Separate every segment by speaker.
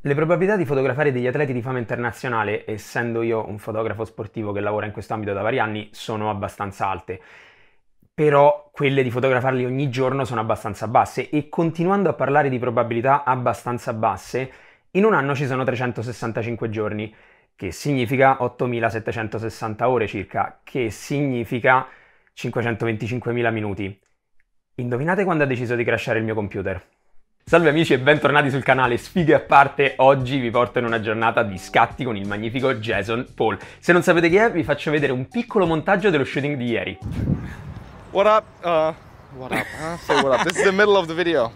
Speaker 1: Le probabilità di fotografare degli atleti di fama internazionale, essendo io un fotografo sportivo che lavora in questo ambito da vari anni, sono abbastanza alte. Però quelle di fotografarli ogni giorno sono abbastanza basse e continuando a parlare di probabilità abbastanza basse, in un anno ci sono 365 giorni, che significa 8.760 ore circa, che significa 525.000 minuti. Indovinate quando ha deciso di crashare il mio computer? Salve amici e bentornati sul canale, sfighe a parte, oggi vi porto in una giornata di scatti con il magnifico Jason Paul. Se non sapete chi è, vi faccio vedere un piccolo montaggio dello shooting di ieri.
Speaker 2: What up? What up? Say what up. This is the middle of the video.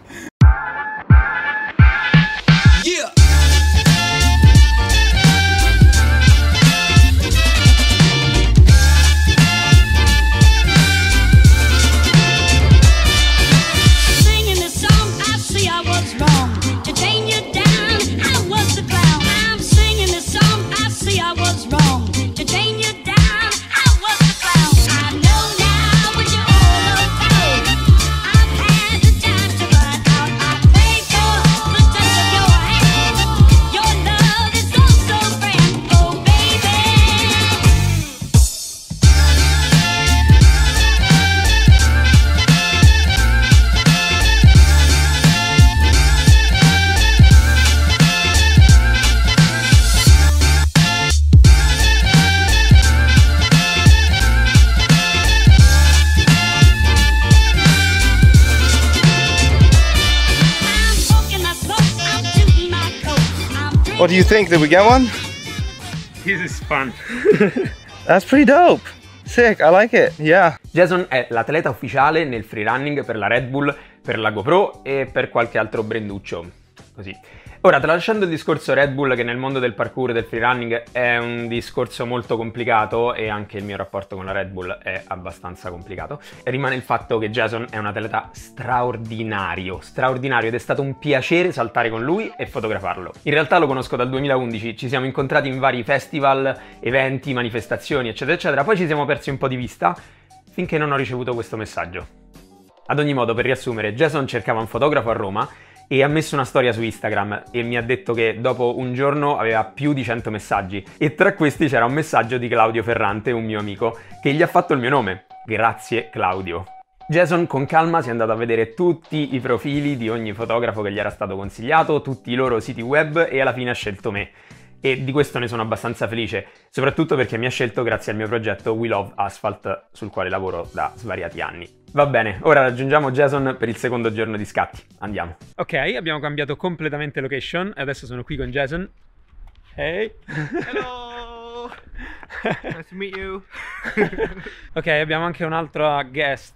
Speaker 3: Yeah.
Speaker 2: What do you think? Did we get one?
Speaker 1: This is fun.
Speaker 2: That's pretty dope. Sick, I like it, yeah.
Speaker 1: Jason è l'atleta ufficiale nel freerunning per la Red Bull, per la GoPro e per qualche altro branduccio, così. Ora, tralasciando il discorso Red Bull, che nel mondo del parkour e del freerunning è un discorso molto complicato, e anche il mio rapporto con la Red Bull è abbastanza complicato, rimane il fatto che Jason è un atleta straordinario, ed è stato un piacere saltare con lui e fotografarlo. In realtà lo conosco dal 2011, ci siamo incontrati in vari festival, eventi, manifestazioni, eccetera, eccetera, poi ci siamo persi un po' di vista, finché non ho ricevuto questo messaggio. Ad ogni modo, per riassumere, Jason cercava un fotografo a Roma, e ha messo una storia su Instagram e mi ha detto che dopo un giorno aveva più di 100 messaggi e tra questi c'era un messaggio di Claudio Ferrante, un mio amico, che gli ha fatto il mio nome. Grazie Claudio. Jason con calma si è andato a vedere tutti i profili di ogni fotografo che gli era stato consigliato, tutti i loro siti web e alla fine ha scelto me. E di questo ne sono abbastanza felice, soprattutto perché mi ha scelto grazie al mio progetto We Love Asphalt, sul quale lavoro da svariati anni. Va bene, ora raggiungiamo Jason per il secondo giorno di scatti. Andiamo. Ok, abbiamo cambiato completamente location e adesso sono qui con Jason. Hey!
Speaker 2: Hello! Nice to meet you.
Speaker 1: Ok, abbiamo anche un altro guest.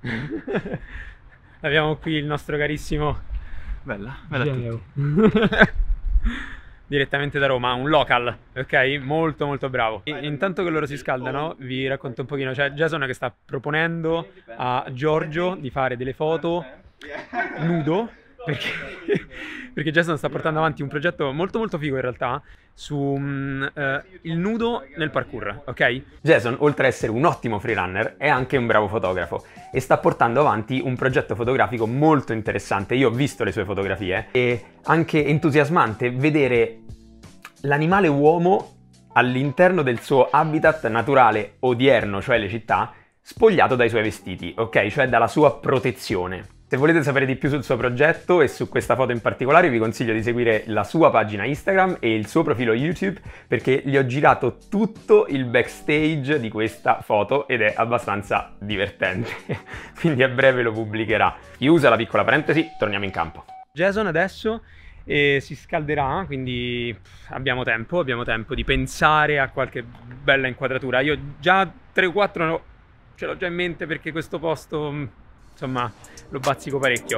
Speaker 1: Abbiamo qui il nostro carissimo...
Speaker 2: Bella a tutti.
Speaker 1: Direttamente da Roma, un local, ok? Molto molto bravo. E intanto che loro si scaldano, vi racconto un pochino. C'è Jason che sta proponendo a Giorgio di fare delle foto nudo, perché Jason sta portando avanti un progetto molto molto figo in realtà su il nudo nel parkour, ok? Jason, oltre ad essere un ottimo freerunner, è anche un bravo fotografo e sta portando avanti un progetto fotografico molto interessante. Io ho visto le sue fotografie e anche entusiasmante vedere l'animale uomo all'interno del suo habitat naturale odierno, cioè le città, spogliato dai suoi vestiti, ok? Cioè dalla sua protezione. Se volete sapere di più sul suo progetto e su questa foto in particolare, vi consiglio di seguire la sua pagina Instagram e il suo profilo YouTube, perché gli ho girato tutto il backstage di questa foto ed è abbastanza divertente. Quindi a breve lo pubblicherà. Chiusa la piccola parentesi, torniamo in campo. Jason adesso si scalderà, quindi abbiamo tempo di pensare a qualche bella inquadratura. Io già 3 o 4 ce l'ho già in mente, perché questo posto... insomma, lo bazzico parecchio.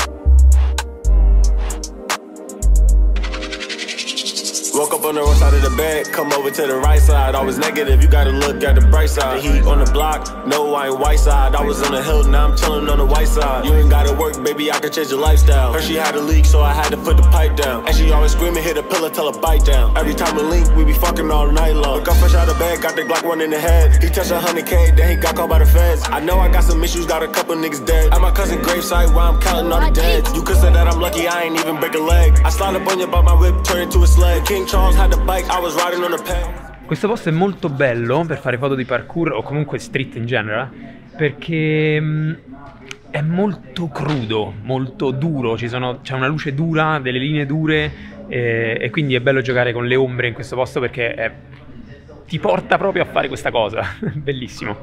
Speaker 3: Woke up on the wrong side of the bed, come over to the right side. Always negative, you gotta look at the bright side. The heat on the block, no, I ain't white side. I was on the hill, now I'm chillin' on the white side. You ain't gotta work, baby, I can change your lifestyle. Heard she had a leak, so I had to put the pipe down. And she always screaming, hit a pillow, tell her bite down. Every time we link, we be fucking all night long. Look up fresh out of bed, got the Glock 1 in the head. He touched 100K, then he got caught by the feds. I know I got some issues, got a couple niggas dead. At my cousin gravesite, while I'm counting all the dead. You could say that I'm lucky, I ain't even break a leg. I slide up on you, but my whip turned into a sled. King Charles had the bike, I was riding on the peg.
Speaker 1: Questo posto è molto bello per fare foto di parkour o comunque street in generale, perché è molto crudo, molto duro, c'è una luce dura, delle linee dure e quindi è bello giocare con le ombre in questo posto perché ti porta proprio a fare questa cosa. Bellissimo.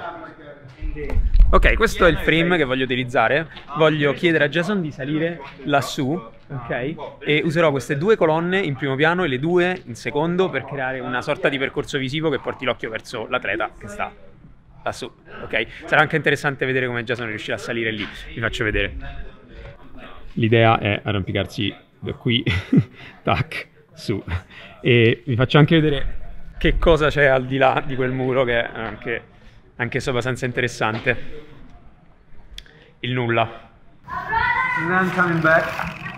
Speaker 1: Ok, questo è il frame che voglio utilizzare. Voglio chiedere a Jason di salire lassù, ok? E userò queste due colonne in primo piano e le due in secondo per creare una sorta di percorso visivo che porti l'occhio verso l'atleta che sta lassù, ok? Sarà anche interessante vedere come Jason riuscirà a salire lì. Vi faccio vedere. L'idea è arrampicarsi da qui, tac, su. E vi faccio anche vedere che cosa c'è al di là di quel muro che è anche abbastanza interessante. Il nulla. And then coming back.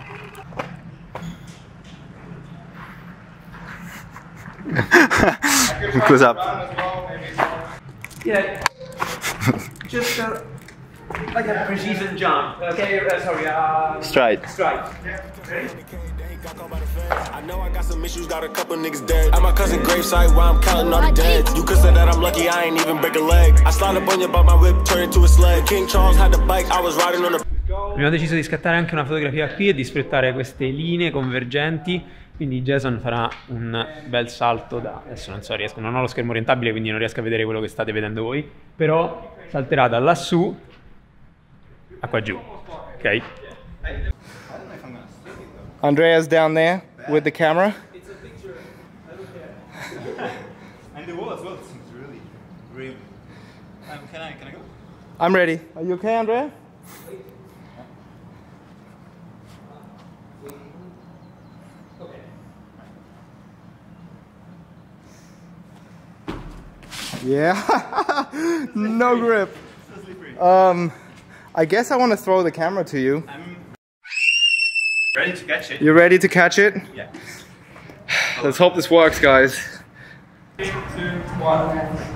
Speaker 4: What's up?
Speaker 1: Yeah. Just like a precision jump. Okay, sorry.
Speaker 4: Stride.
Speaker 1: Stride.
Speaker 3: I know I got some issues, got a couple niggas dead. At my cousin gravesite, while I'm counting all the dead. You could say that I'm lucky, I ain't even break a leg. I slide up on you, but my whip turned into a sled. King Charles had the bike, I was riding on the...
Speaker 1: Abbiamo deciso di scattare anche una fotografia qui e di sfruttare queste linee convergenti. Quindi Jason farà un bel salto da... Adesso non ho lo schermo orientabile, quindi non riesco a vedere quello che state vedendo voi. Però salterà da lassù a qua giù, ok?
Speaker 4: Andrea's down there with the camera.
Speaker 5: It's a picture. I don't care. And the wall as well seems really grim. Can I go?
Speaker 4: I'm ready. Are you okay, Andrea? Yeah. No grip.
Speaker 5: So slippery.
Speaker 4: I guess I want to throw the camera to you.
Speaker 5: I'm ready to catch it.
Speaker 4: You ready to catch it?
Speaker 5: Yeah.
Speaker 4: Let's hope this works, guys.
Speaker 5: 3, 2, 1.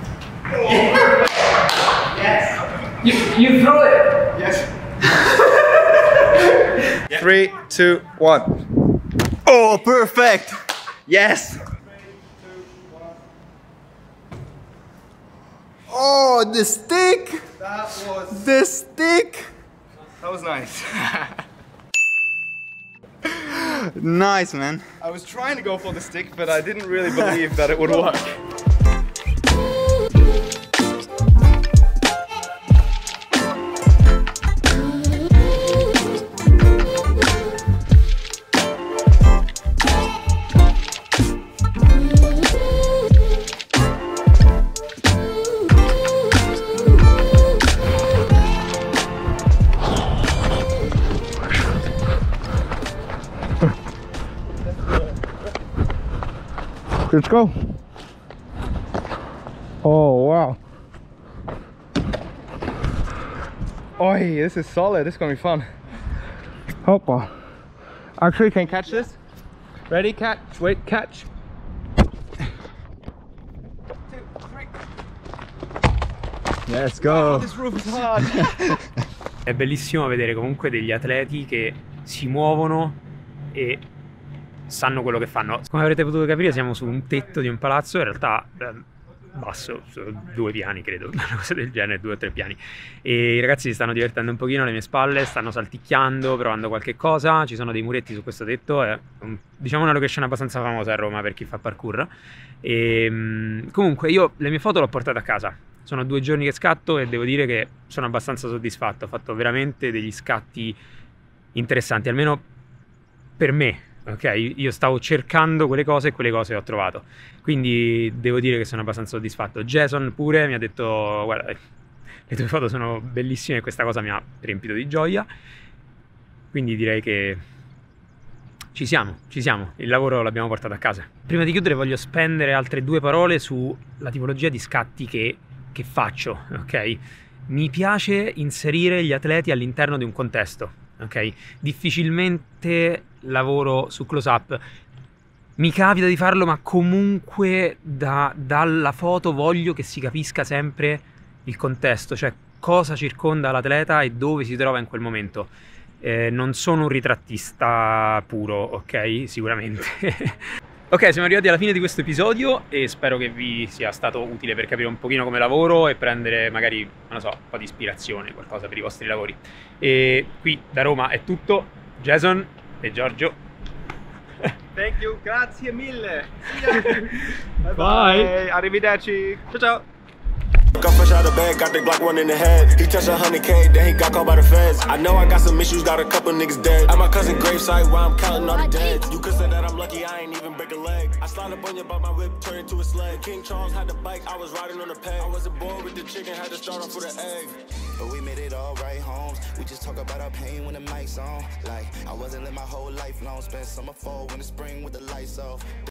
Speaker 5: Yes.
Speaker 1: You throw it!
Speaker 5: Yes.
Speaker 4: 3, 2, 1. Oh, perfect! Yes! Oh, the stick!
Speaker 5: That was...
Speaker 4: The stick!
Speaker 5: That was nice.
Speaker 4: Nice, man.
Speaker 5: I was trying to go for the stick, but I didn't really believe that it would work.
Speaker 4: Let's go. Oh, wow. Oh, this is solid. This is gonna be fun. Hoppa. Actually, can you catch this? Ready? Catch. Wait, catch. 2, 3. Let's go.
Speaker 5: Oh, this roof is hard.
Speaker 1: È bellissimo vedere comunque degli atleti che si muovono e sanno quello che fanno. Come avrete potuto capire siamo su un tetto di un palazzo, in realtà basso, 2 piani credo, una cosa del genere, 2 o 3 piani. E i ragazzi si stanno divertendo un pochino alle mie spalle, stanno salticchiando, provando qualche cosa. Ci sono dei muretti su questo tetto, è diciamo una location abbastanza famosa a Roma per chi fa parkour. E comunque io le mie foto l'ho portate a casa. Sono 2 giorni che scatto e devo dire che sono abbastanza soddisfatto. Ho fatto veramente degli scatti interessanti, almeno per me. Ok, io stavo cercando quelle cose e quelle cose ho trovato, quindi devo dire che sono abbastanza soddisfatto. Jason pure mi ha detto guarda, le tue foto sono bellissime e questa cosa mi ha riempito di gioia, quindi direi che ci siamo, il lavoro l'abbiamo portato a casa. Prima di chiudere voglio spendere altre 2 parole sulla tipologia di scatti che faccio, ok? Mi piace inserire gli atleti all'interno di un contesto, ok? Difficilmente lavoro su close-up. Mi capita di farlo, ma comunque dalla foto voglio che si capisca sempre il contesto, cioè cosa circonda l'atleta e dove si trova in quel momento. Non sono un ritrattista puro, ok? Sicuramente. Ok, siamo arrivati alla fine di questo episodio e spero che vi sia stato utile per capire un pochino come lavoro e prendere magari, non lo so, un po' di ispirazione, qualcosa per i vostri lavori. E qui da Roma è tutto. Jason e Giorgio.
Speaker 4: Thank you, grazie mille. Bye
Speaker 1: Bye.
Speaker 4: Arrivederci. Ciao ciao.
Speaker 3: Got fresh out of bed, got the Glock 1 in the head. He touched 100K, then he got caught by the feds. I know I got some issues, got a couple niggas dead. At my cousin gravesite where I'm counting all the dead. You could say that I'm lucky, I ain't even break a leg. I slid up on you, but my whip turned into a sled. King Charles had the bike, I was riding on the peg. I wasn't born with the chicken, had to start off with an egg.
Speaker 6: But we made it all right, Holmes. We just talk about our pain when the mic's on. Like, I wasn't living my whole life long. Spent summer, fall, winter, spring with the lights off.